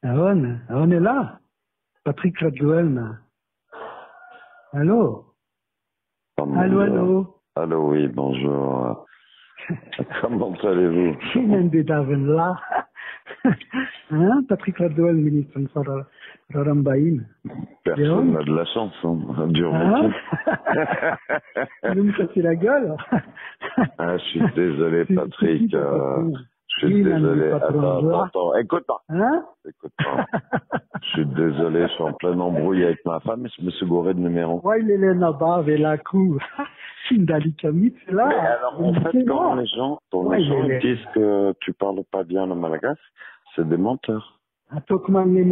Aaron est là. Patrick Radjoel. Allô? Allô? Allô, oui, bonjour. Comment allez-vous? Qui mène des Darwin là? Hein? Patrick Radjoel, ministre de Rarambaïn. Personne n'a de la chance, hein, dur métier. Tu veux me casser la gueule? Ah, je suis désolé, Patrick. Je suis désolé. Attends. Écoute-moi. Hein? Écoute-moi. Je suis désolé, je suis en pleine embrouille avec ma femme et je me suis gouré de numéro. Ouais, il est là-bas, avec la cour. Sindali Kamit, c'est là. Mais alors, en fait, quand les gens disent que tu parles pas bien le malagasy, c'est des menteurs. Écoute.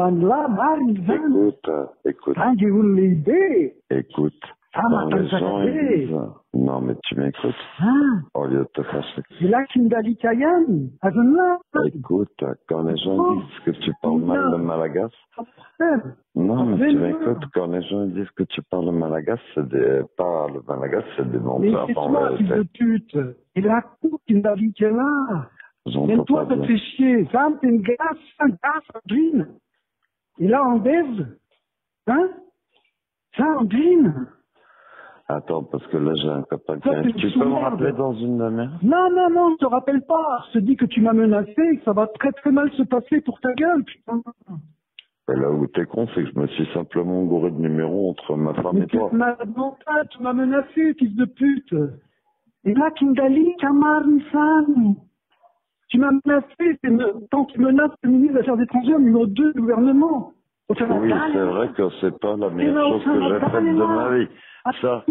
Écoute. Quand les gens disent... Non, mais tu m'écoutes. Au lieu de te fâcher. Écoute, quand les gens disent que tu parles mal le malagasy... Non, mais tu m'écoutes. Quand les gens disent que tu parles le malagasy, c'est des... Pas le malagasy, c'est des menteurs. Mais c'est toi, fils de pute. Et la cour qui me dit qu'elle là. Mais toi, ça te fait chier. Sam, t'es une glace, un green. Et là, en baise. Hein? Ça, en green. Attends, parce que là, j'ai un copain qui vient. Tu peux me rappeler dans une demi-heure? Non, je te rappelle pas. Je te dis que tu m'as menacé et que ça va très très mal se passer pour ta gueule, putain. Et là où t'es con, c'est que je me suis simplement gouré de numéro entre ma femme et toi. Tu m'as menacé, fils de pute. Et là, Kindali, Kamar, Nissan. Tu m'as menacé, tant que tu menaces le ministre des Affaires étrangères, numéro 2 du gouvernement. Oui, c'est vrai que c'est pas la meilleure chose que j'ai faite de ma vie. Ça,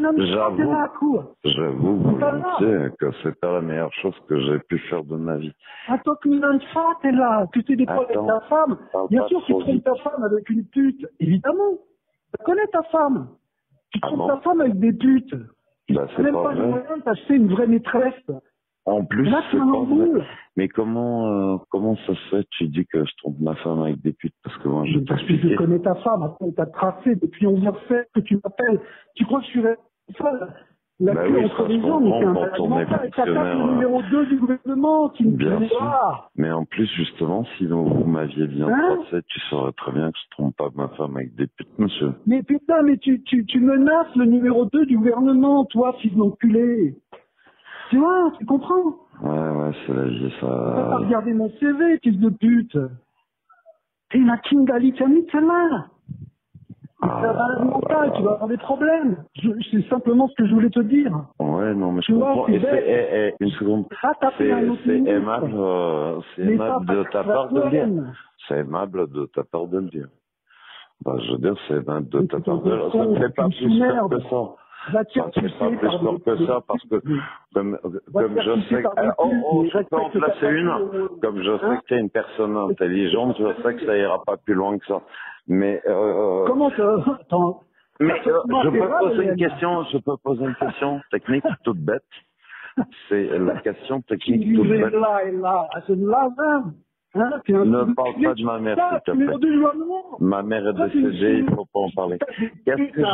j'avoue volontiers que c'est pas la meilleure chose que j'ai pu faire de ma vie. Attends que t'es là, tu t'es des problèmes avec ta femme. Bien sûr, tu trompes ta femme avec une pute, évidemment. Tu connais ta femme. Tu trompes ta femme avec des putes. Bah, c'est même pas le moyen de t'acheter une vraie maîtresse. En plus, c'est pas vrai. Mais comment ça se fait tu dis que je trompe ma femme avec des putes? Parce que moi, parce que je connais ta femme, après, t'as tracé depuis 11h07 que tu m'appelles. Tu crois que je suis seul? La clé entre les gens, mais c'est un malade mental. Et t'as le numéro 2 du gouvernement qui me bien connaît sûr. pas. Mais en plus, justement, si vous m'aviez bien tracé, tu saurais très bien que je trompe pas ma femme avec des putes, monsieur. Mais putain, mais tu menaces le numéro 2 du gouvernement, toi, fils d'enculé. Tu vois, tu comprends? Ouais, c'est la vie, ça. T'as pas regardé mon CV, fils de pute. T'es la Kingali Kamit, celle-là. C'est un malade mental, tu vas avoir des problèmes. C'est simplement ce que je voulais te dire. Ouais, non, mais je comprends. Et une seconde. C'est aimable de ta part de le dire. C'est aimable de ta part de le dire. Bah, je veux dire, c'est aimable de ta part de le dire. Ça ne fait pas plus peur que ça. Ça ne fait pas plus peur que ça parce que, comme je sais que, je peux en placer une, comme je sais que tu es une personne intelligente, je sais que ça ira pas plus loin que ça. Mais, comment ça? Attends. Mais, je peux poser une question technique toute bête. C'est la question technique toute bête. Ne parle pas de ma mère, s'il te plaît. Ma mère est décédée, il ne faut pas en parler. Qu'est-ce que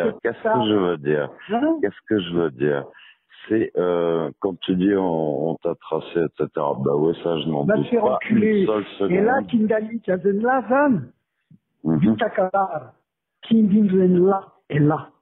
je veux dire? C'est quand tu dis on t'a tracé, etc. Bah ouais, ça je n'en doute pas une seule seconde. Et là, Kindali, tu as une là, Vita Kadar. Kindin là est là.